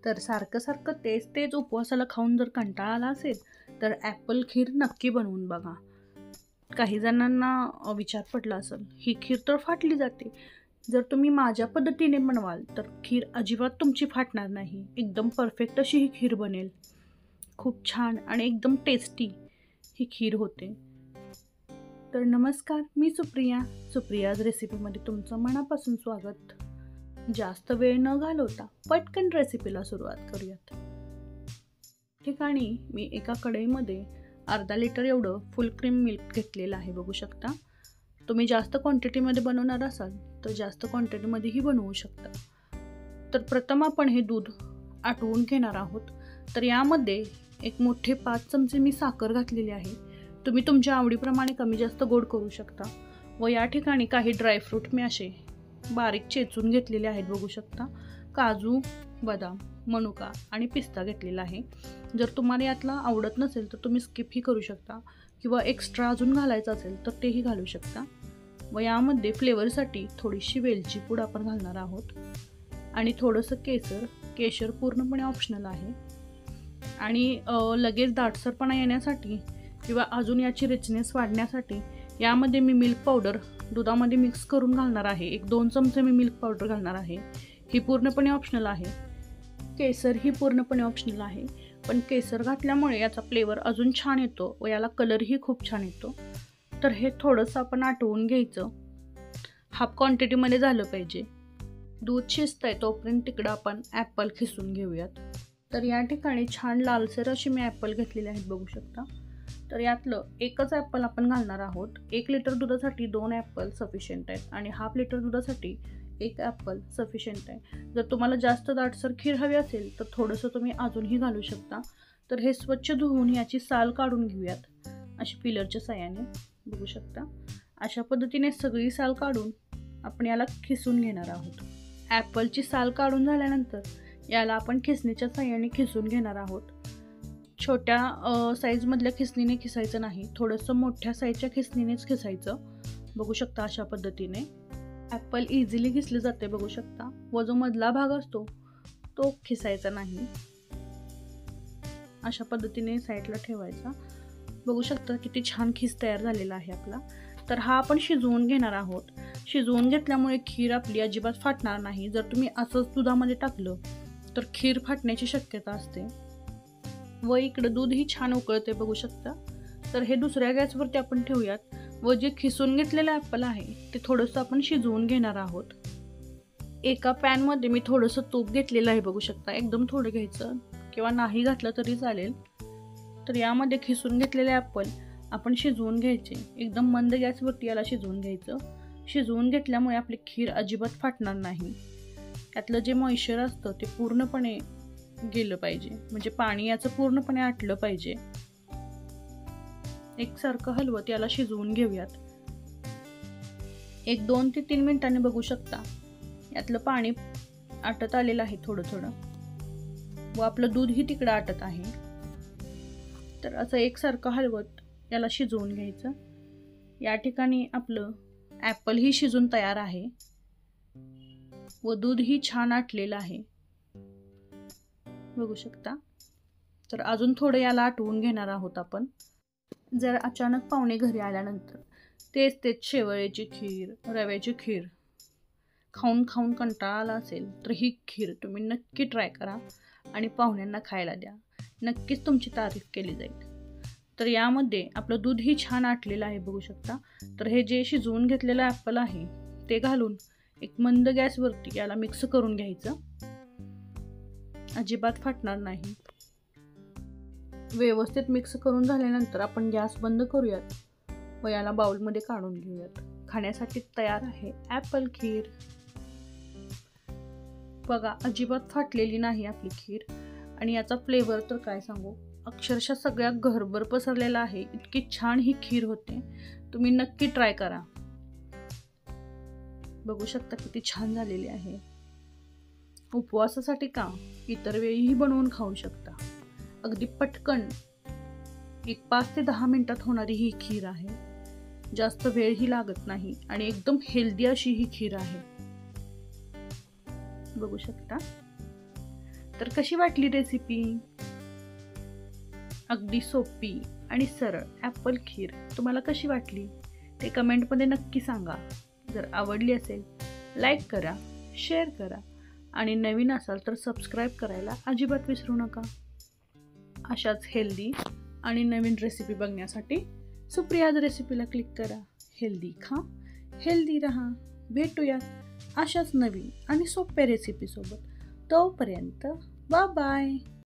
तर सारखं सारखं तेच तेच उपवासाला खाऊन जर कंटाळा आला असेल तर ॲपल खीर नक्की बनवून बघा. काही जणांना विचार पडला असेल, ही खीर तर फाटली जाते. जर तुम्ही माझ्या पद्धतीने बनवाल तर खीर अजिबात तुमची फाटणार नाही. एकदम परफेक्ट अशी ही खीर बनेल. खूप छान आणि एकदम टेस्टी ही खीर होते. तर नमस्कार, मी सुप्रियाज रेसिपीमध्ये तुमचं मनापासून स्वागत. जास्त वेळ न घालवता पटकन रेसिपीला सुरुवात करूयात. ठिकाणी मी एका कढईमध्ये अर्धा लिटर एवढं फुल क्रीम मिल्क घेतलेलं आहे. बघू शकता. तुम्ही जास्त क्वांटिटीमध्ये बनवणार असाल तर जास्त क्वांटिटीमध्येही बनवू शकता. तर प्रथम आपण हे दूध आटवून घेणार आहोत. तर यामध्ये एक मोठे 5 चमचे मी साखर घातलेली आहे. तुम्ही तुमच्या आवडीप्रमाणे कमी जास्त गोड करू शकता. व या ठिकाणी काही ड्रायफ्रूट मी असे बारीक चेचून घेतलेले आहेत. बघू शकता. काजू, बदाम, मनुका आणि पिस्ता घेतलेला आहे. जर तुम्हाला यातला आवडत नसेल तर तुम्ही स्किपही करू शकता किंवा एक्स्ट्रा अजून घालायचं असेल तर तेही घालू शकता. व यामध्ये फ्लेवरसाठी थोडीशी वेलची पूड आपण घालणार आहोत आणि थोडंसं केशर पूर्णपणे ऑप्शनल आहे. आणि लगेच दाटसरपणा येण्यासाठी किंवा अजून याची रिचनेस वाढण्यासाठी यामध्ये मी मिल्क पावडर दुधामध्ये मिक्स करून घालणार आहे. 1-2 चमचे मी मिल्क पावडर घालणार आहे. ही पूर्णपणे ऑप्शनल आहे. केसर ही पूर्णपणे ऑप्शनल आहे, पण केसर घातल्यामुळे याचा फ्लेवर अजून छान येतो व याला कलरही खूप छान येतो. तर हे थोडंसं आपण आटवून घ्यायचं. हाफ क्वांटिटीमध्ये झालं पाहिजे. दूध शिजतंय तोपर्यंत तिकडं आपण ॲपल खिसून घेऊयात. तर या ठिकाणी छान लालसर अशी मी ॲपल घेतलेले आहेत. बघू शकता. तर यातलं एकच ॲपल आपण घालणार आहोत. 1 लिटर दुधासाठी 2 ॲपल सफिशियंट आहेत आणि हाफ लिटर दुधासाठी 1 ॲपल सफिशियंट आहे. जर तुम्हाला जास्त दाटसर खीर हवी असेल तर थोडंसं तुम्ही अजूनही घालू शकता. तर हे स्वच्छ धुवून याची साल काढून घेऊयात अशी पिलरच्या साहाय्याने. बघू शकता. अशा पद्धतीने सगळी साल काढून आपण याला खिसून घेणार आहोत. ॲपलची साल काढून झाल्यानंतर याला आपण खिसणीच्या साहाय्याने खिसून घेणार आहोत. छोट्या साईजमधल्या खिसणीने खिसायचं नाही, थोडंसं मोठ्या साईजच्या खिसणीनेच खिसायचं. बघू शकता. अशा पद्धतीने ॲपल इझिली खिसले जाते. बघू शकता. व जो मधला भाग असतो तो खिसायचा नाही. अशा पद्धतीने साईडला ठेवायचा. बघू शकता किती छान खीस तयार झालेला आहे आपला. तर हा आपण शिजवून घेणार आहोत. शिजवून घेतल्यामुळे खीर आपली अजिबात फाटणार नाही. जर तुम्ही असंच दुधामध्ये टाकलं तर खीर फाटण्याची शक्यता असते. व इकडं दूधही छान उकळते. बघू शकता. तर हे दुसऱ्या गॅसवरती आपण ठेवूयात व जे खिसून घेतलेलं ॲपल आहे ते थोडंसं आपण शिजवून घेणार आहोत. एका पॅनमध्ये मी थोडंसं तूप घेतलेलं आहे. बघू शकता. एकदम थोडं घ्यायचं किंवा नाही घातलं तरी चालेल. तर यामध्ये खिसून घेतलेले ॲपल आपण शिजवून घ्यायचे. एकदम मंद गॅसवरती याला शिजवून घ्यायचं. शिजवून घेतल्यामुळे आपली खीर अजिबात फाटणार नाही. त्यातलं जे मॉइश्चर असतं ते पूर्णपणे गेलं पाहिजे, म्हणजे पाणी याचं पूर्णपणे आटलं पाहिजे. एकसारखं हलवत याला शिजवून घेऊयात. 1-2 ते 3 मिनिटांनी बघू शकता यातलं पाणी आटत आलेलं आहे थोडं थोडं व आपलं दूधही तिकडं आटत आहे. तर असं एकसारखं हलवत याला शिजवून घ्यायचं. या ठिकाणी आपलं ॲपलही शिजून तयार आहे व दूधही छान आटलेलं आहे. बघू शकता. तर अजून थोडं याला आटवून घेणार आहोत आपण. जर अचानक पाहुणे घरी आल्यानंतर तेच शेवयाची खीर, रव्याची खीर खाऊन खाऊन कंटाळा आला असेल तर ही खीर तुम्ही नक्की ट्राय करा आणि पाहुण्यांना खायला द्या. नक्कीच तुमची तारीफ केली जाईल. तर यामध्ये आपलं दूधही छान आटलेलं आहे. बघू शकता. तर हे जे शिजवून घेतलेलं ॲपल आहे ते घालून एक मंद गॅसवरती याला मिक्स करून घ्यायचं. अजिबात फाटणार नाही. व्यवस्थित मिक्स करून झाल्यानंतर आपण गॅस बंद करूयात व याला बाउलमध्ये काढून घेऊयात. खाण्यासाठी तयार आहे ॲपल खीर. बघा. अजिबात फाटलेली नाही आपली खीर आणि याचा फ्लेवर तर काय सांगू. अक्षरशः सगळ्या घरभर पसरलेला आहे. इतकी छान ही खीर होते. तुम्ही नक्की ट्राय करा. बघू शकता किती छान झालेली आहे. उपवासासाठी का इतर वेळीही बनवून खाऊ शकता. अगदी पटकन 5 ते 10 मिनिटात होणारी ही खीर आहे. जास्त वेळही लागत नाही आणि एकदम हेल्दी अशी ही खीर आहे. बघू शकता. तर कशी वाटली रेसिपी? अगदी सोपी आणि सरळ ॲपल खीर तुम्हाला कशी वाटली ते कमेंटमध्ये नक्की सांगा. जर आवडली असेल लाईक करा, शेअर करा आणि नवीन असाल तर सबस्क्राईब करायला अजिबात विसरू नका. अशाच हेल्दी आणि नवीन रेसिपी बघण्यासाठी सुप्रियाज रेसिपीला क्लिक करा. हेल्दी खा, हेल्दी रहा. भेटूयात अशाच नवीन आणि सोप्या रेसिपीसोबत. तोपर्यंत बाय बाय.